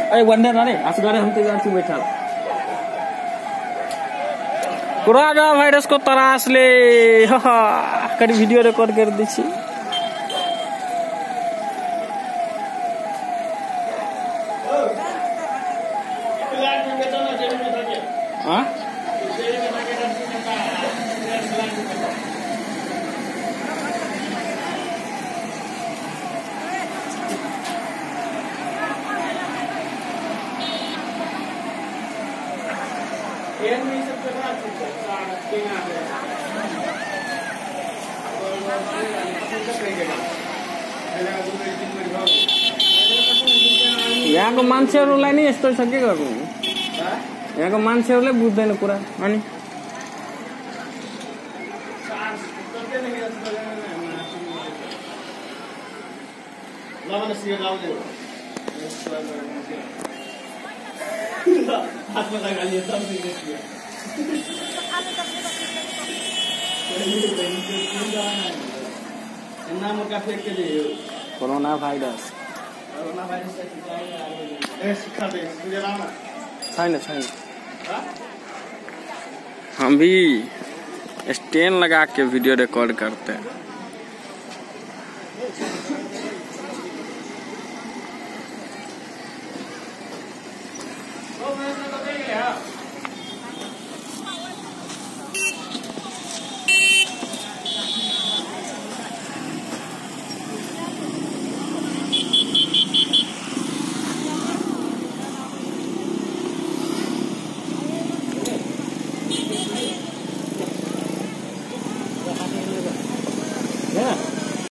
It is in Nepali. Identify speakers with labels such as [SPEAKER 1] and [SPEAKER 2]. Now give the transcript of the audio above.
[SPEAKER 1] ए वंदे ना रे असगरे हम ते गांची बैठल कोरोना वायरस को तराश ले कर वीडियो रिकॉर्ड कर दी छी हां यहाँ को मान्छेहरुलाई नि यस्तो छ के गर्नु यहाँ को मान्छेहरुले बुझ्दैन कुरा अनि कोरोना भाइरस छैन छैन हम भी स्टैंड लगा के वीडियो रिकॉर्ड करते हैं।